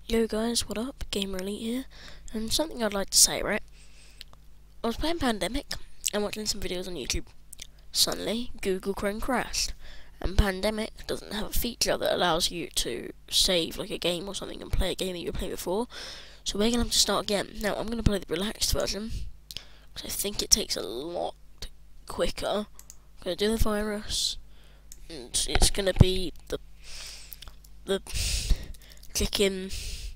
Yo guys, what up? Gamer Elite here, and something I'd like to say, right? I was playing Pandemic and watching some videos on YouTube. Suddenly, Google Chrome crashed, and Pandemic doesn't have a feature that allows you to save like a game or something and play a game that you were playing before, so we're going to have to start again. Now, I'm going to play the relaxed version, because I think it takes a lot quicker. I'm going to do the virus, and it's going to be the chicken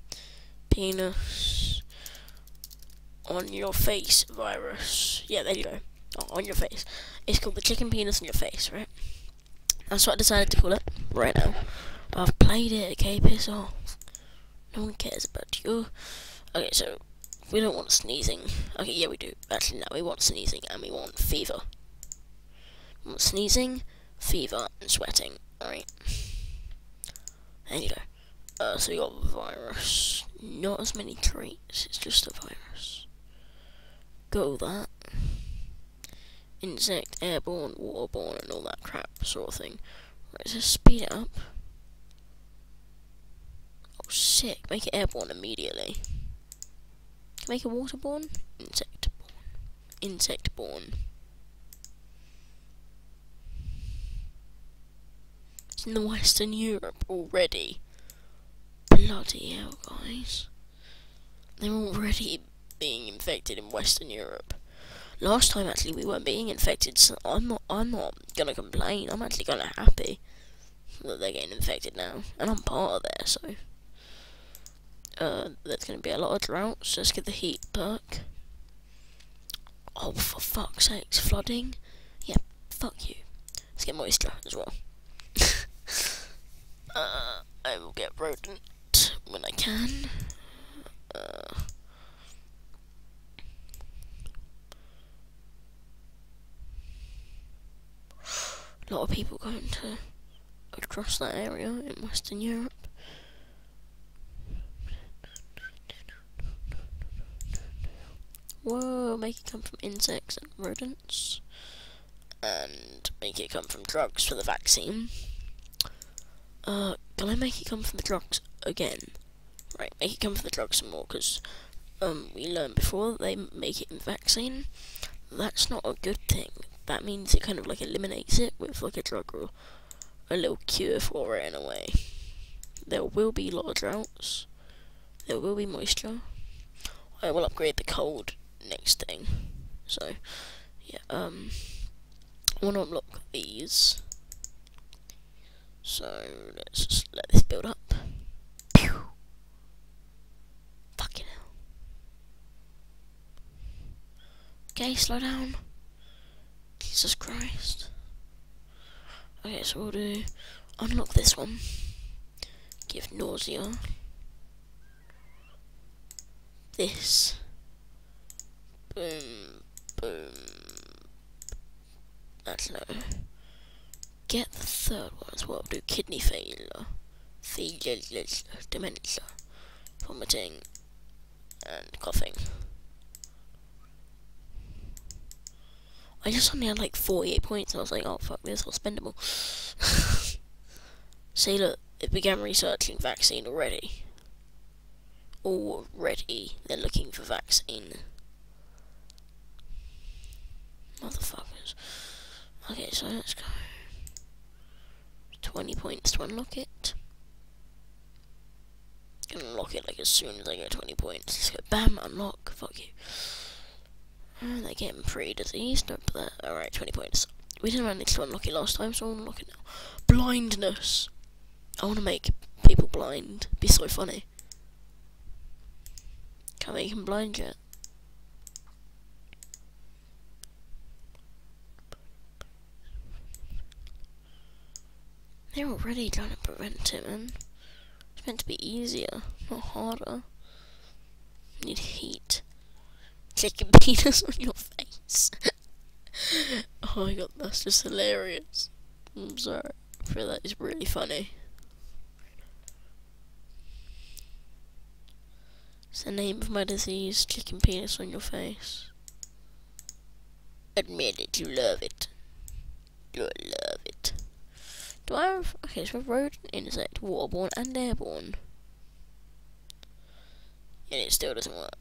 penis on your face virus. Yeah, there you go. Oh, on your face. It's called the chicken penis on your face, right? That's what I decided to call it right now. I've played it, okay, piss off. No one cares about you. Okay, so we don't want sneezing. Okay, yeah, we do. Actually, no, we want sneezing and we want fever. We want sneezing, fever, and sweating. Alright. There you go. So we got virus. Not as many traits, it's just a virus. Go that. Insect, airborne, waterborne, and all that crap sort of thing. Right, so speed it up. Oh, sick. Make it airborne immediately. Make it waterborne? Insectborne. Insectborne. It's in the Western Europe already. Bloody hell, guys. They're already being infected in Western Europe. Last time, actually, we weren't being infected, so I'm not gonna complain. I'm actually kinda happy that they're getting infected now. And I'm part of there, so. There's gonna be a lot of droughts. Let's get the heat perk. Oh, for fuck's sakes, flooding? Yeah, fuck you. Let's get moisture as well. I will get rodent when I can. A lot of people going to across that area in Western Europe. Whoa, make it come from insects and rodents. And make it come from drugs for the vaccine. Can I make it come from the drugs again? Right, make it come from the drugs some more, because we learned before that they make it in vaccine. That's not a good thing. That means it kind of like eliminates it with like a drug or a little cure for it in a way. There will be a lot of droughts. There will be moisture. I will upgrade the cold next thing. So, yeah, I want to unlock these. So, let's just let this build up. Pew! Fucking hell. Okay, slow down. Jesus Christ. Okay, so we'll do unlock this one. Give nausea. This. Boom, boom. That's no. Get the third one as well. Do kidney failure, dementia, vomiting, and coughing. I just suddenly had like 48 points. I was like, oh fuck this, all spendable. See, look, it began researching vaccine already. They're looking for vaccine. Motherfuckers. Okay, so let's go. 20 points to unlock it. Gonna unlock it like as soon as I get 20 points. Let's go, bam, unlock. Fuck you. And they're getting pretty diseased. Don't put that. Alright, 20 points. We didn't manage to unlock it last time, so I'll unlock it now. Blindness. I want to make people blind. Be so funny. Can't make him blind yet. They're already trying to prevent it, man. It's meant to be easier, not harder. Need heat. Chicken penis on your face. Oh my god, that's just hilarious. I'm sorry. I feel that is really funny. It's the name of my disease, chicken penis on your face. Admit it, you love it. You love it. Do I have... Okay, so I've rodent, insect, waterborne, and airborne. and it still doesn't work.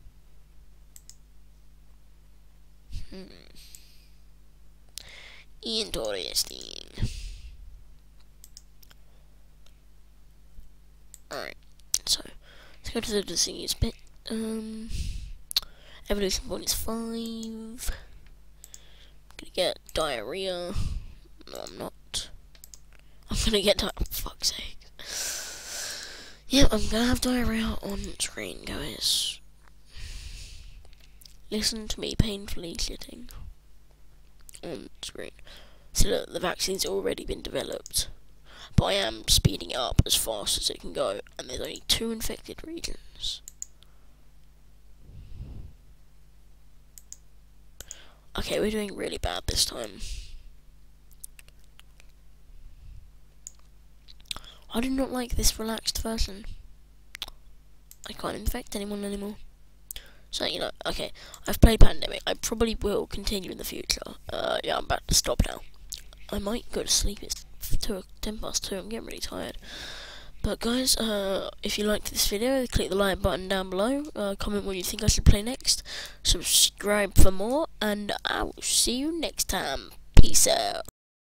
Interesting. Alright, so let's go to the disease bit. Evolution point is 5. I'm gonna get diarrhea. No, I'm not. I'm gonna get for fuck's sake. Yep, I'm gonna have diarrhea on screen, guys. Listen to me painfully shitting on screen. So look, the vaccine's already been developed, but I am speeding it up as fast as it can go, and there's only 2 infected regions. Okay, we're doing really bad this time. I do not like this relaxed version. I can't infect anyone anymore. So, you know, okay, I've played Pandemic. I probably will continue in the future. Yeah, I'm about to stop now. I might go to sleep. It's 10 past 2. I'm getting really tired. But guys, if you liked this video, click the like button down below. Comment what you think I should play next. Subscribe for more, and I will see you next time. Peace out.